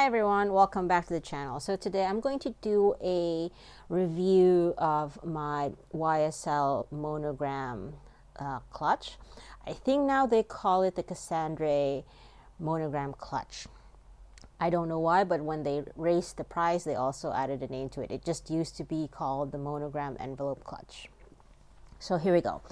Hi everyone, welcome back to the channel. So today I'm going to do a review of my YSL Monogram clutch. I think now they call it the Cassandre Monogram clutch. I don't know why, but when they raised the price, they also added a name to it. It just used to be called the Monogram envelope clutch. So here we go.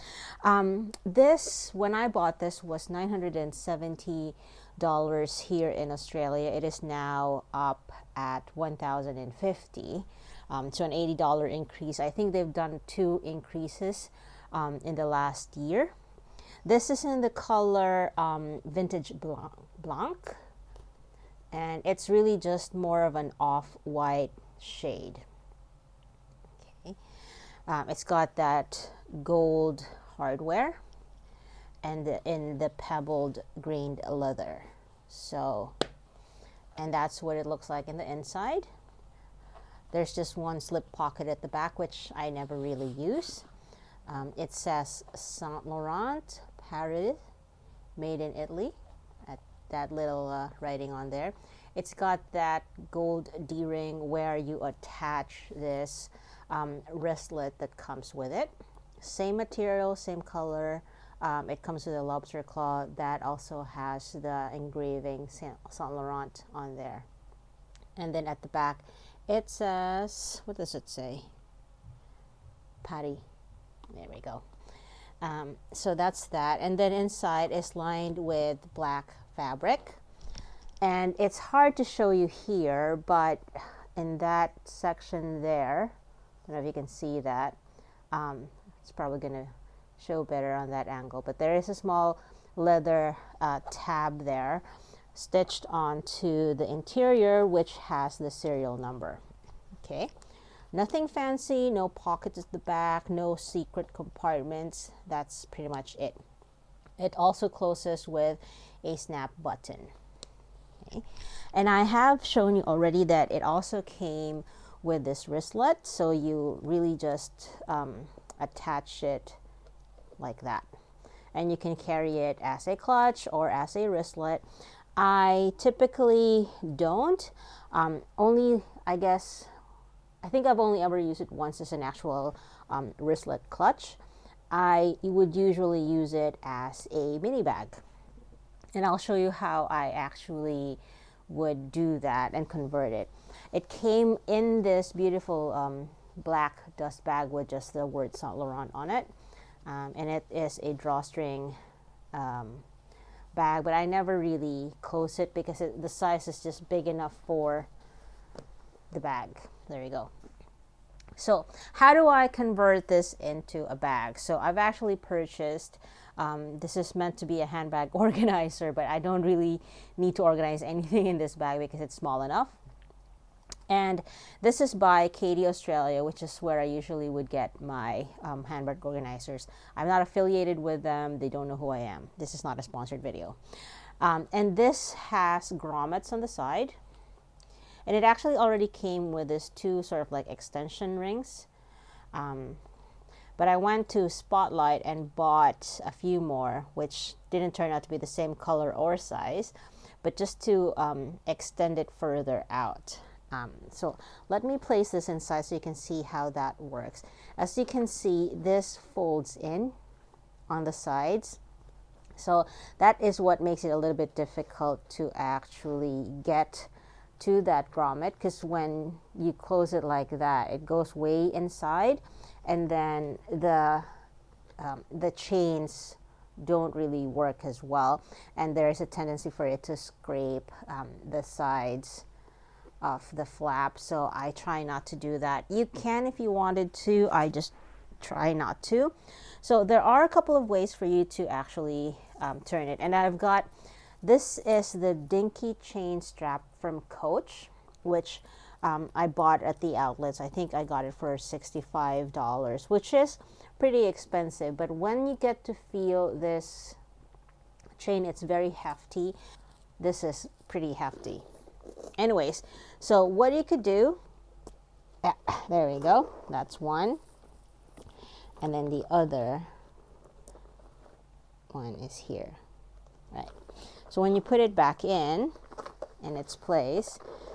When I bought this, was $970 here in Australia. It is now up at $1,050, so an $80 increase. I think they've done 2 increases in the last year. This is in the color Vintage Blanc, and it's really just more of an off-white shade. Okay, it's got that gold hardware and in the pebbled grained leather. So, and that's what it looks like in the inside. There's just one slip pocket at the back, which I never really use. It says Saint Laurent Paris, made in Italy, at that little writing on there. It's got that gold D-ring where you attach this wristlet that comes with it. Same material, same color. It comes with a lobster claw that also has the engraving Saint Laurent on there. And then at the back it says, what does it say? Paris. There we go. So that's that. And then inside is lined with black fabric. And it's hard to show you here, but in that section there, I don't know if you can see that. It's probably going to show better on that angle, but there is a small leather tab there stitched onto the interior, which has the serial number. Okay, nothing fancy, no pockets at the back, no secret compartments. That's pretty much it. It also closes with a snap button. Okay, and I have shown you already that it also came with this wristlet, so you really just attach it like that, and you can carry it as a clutch or as a wristlet. I typically don't. Only, I think I've only ever used it once as an actual wristlet clutch. I would usually use it as a mini bag, and I'll show you how I actually would do that and convert it. It came in this beautiful black dust bag with just the word Saint Laurent on it. And it is a drawstring bag, but I never really close it because the size is just big enough for the bag. There you go. So how do I convert this into a bag? So I've actually purchased, this is meant to be a handbag organizer, but I don't really need to organize anything in this bag because it's small enough. And this is by Katie Australia, which is where I usually would get my handbag organizers. I'm not affiliated with them. They don't know who I am. This is not a sponsored video. And this has grommets on the side. And it actually already came with this 2 sort of like extension rings. But I went to Spotlight and bought a few more, which didn't turn out to be the same color or size, but just to extend it further out. So let me place this inside so you can see how that works. As you can see, this folds in on the sides. So that is what makes it a little bit difficult to actually get to that grommet, because when you close it like that, it goes way inside, and then the chains don't really work as well, and there is a tendency for it to scrape the sides of the flap. So I try not to do that. You can if you wanted to, I just try not to. So there are a couple of ways for you to actually turn it, and I've got, this is the Dinky Chain Strap from Coach, which I bought at the outlets. I think I got it for $65, which is pretty expensive, but when you get to feel this chain, it's very hefty. This is pretty hefty. Anyways, so what you could do, there we go, that's one, and then the other one is here, right? So when you put it back in its place,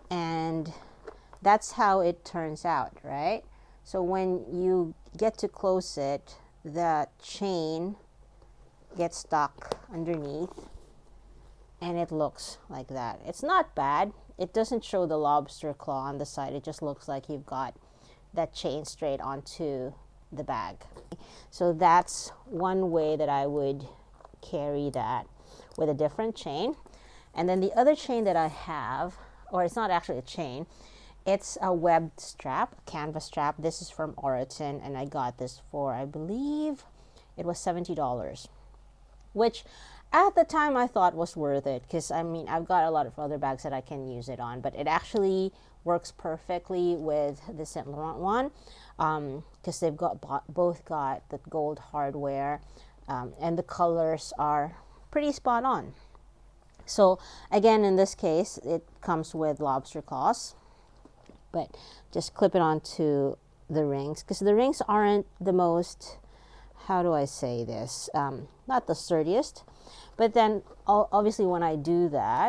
and that's how it turns out, right? So when you get to close it, the chain gets stuck underneath and it looks like that. It's not bad. It doesn't show the lobster claw on the side. It just looks like you've got that chain straight onto the bag. So that's one way that I would carry that, with a different chain. And then the other chain that I have, or it's not actually a chain, it's a webbed strap, a canvas strap. This is from Oroton, and I got this for, I believe it was $70, which at the time I thought was worth it, because I mean, I've got a lot of other bags that I can use it on, but it actually works perfectly with the Saint Laurent one, because they've got both got the gold hardware, and the colors are pretty spot on. So again, in this case, it comes with lobster claws, but just clip it onto the rings, because the rings aren't the most, how do I say this, not the sturdiest. But then obviously when I do that,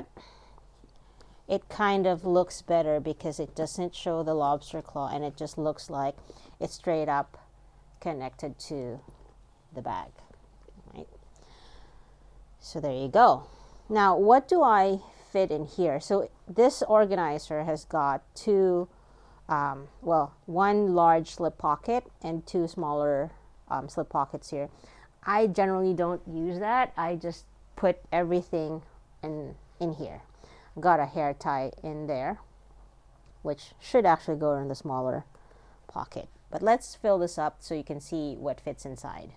it kind of looks better because it doesn't show the lobster claw, and it just looks like it's straight up connected to the bag, right? So there you go. Now, what do I fit in here? So this organizer has got two, well, one large slip pocket and two smaller slip pockets here. I generally don't use that. I just put everything in here. I've got a hair tie in there, which should actually go in the smaller pocket. But let's fill this up so you can see what fits inside.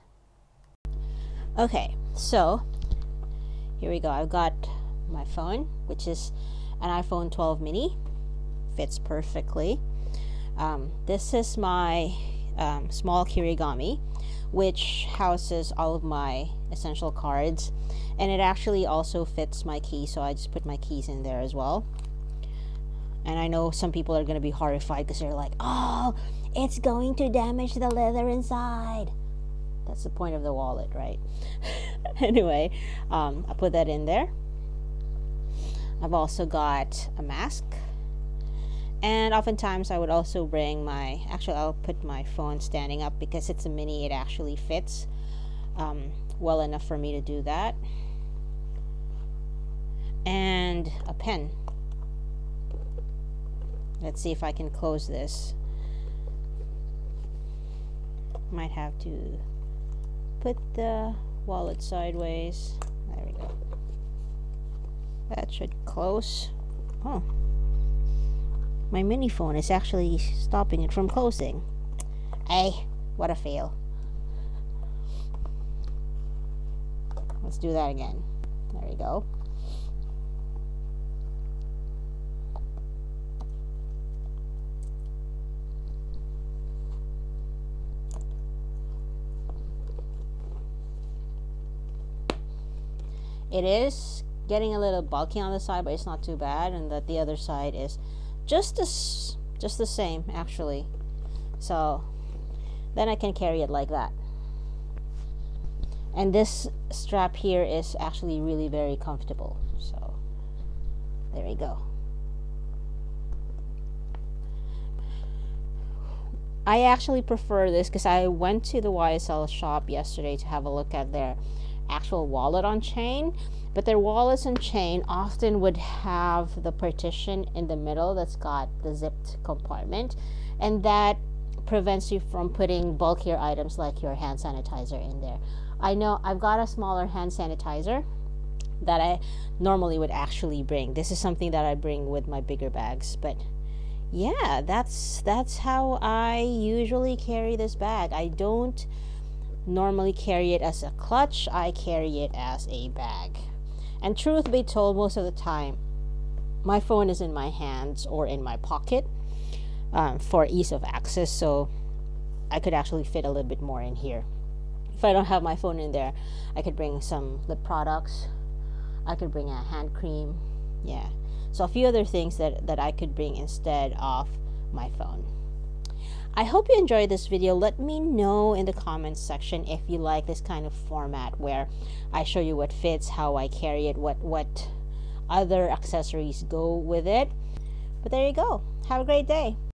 Okay, so here we go. I've got my phone, which is an iPhone 12 mini. Fits perfectly. This is my small kirigami, which houses all of my essential cards, and it actually also fits my keys, so I just put my keys in there as well. And I know some people are going to be horrified because they're like, oh, it's going to damage the leather inside. That's the point of the wallet, right? Anyway, I put that in there. I've also got a mask, and oftentimes I would also bring my, actually I'll put my phone standing up because it's a mini. It actually fits well enough for me to do that. And a pen. Let's see if I can close this. Might have to put the wallet sideways. There we go. That should close. Oh, my mini phone is actually stopping it from closing. Hey, what a fail. Let's do that again. There we go. It is getting a little bulky on the side, but it's not too bad, and that the other side is just the same actually. So then I can carry it like that. And this strap here is actually really very comfortable. So there we go. I actually prefer this because I went to the YSL shop yesterday to have a look at their actual wallet on chain, but their wallets on chain often would have the partition in the middle that's got the zipped compartment, and that prevents you from putting bulkier items like your hand sanitizer in there. I know I've got a smaller hand sanitizer that I normally would actually bring. This is something that I bring with my bigger bags, but yeah, that's how I usually carry this bag. I don't normally carry it as a clutch. I carry it as a bag. And truth be told, most of the time my phone is in my hands or in my pocket for ease of access, so I could actually fit a little bit more in here. If I don't have my phone in there, I could bring some lip products, I could bring a hand cream, yeah, so a few other things that I could bring instead of my phone. I hope you enjoyed this video. Let me know in the comments section if you like this kind of format where I show you what fits, how I carry it, what other accessories go with it. But there you go. Have a great day.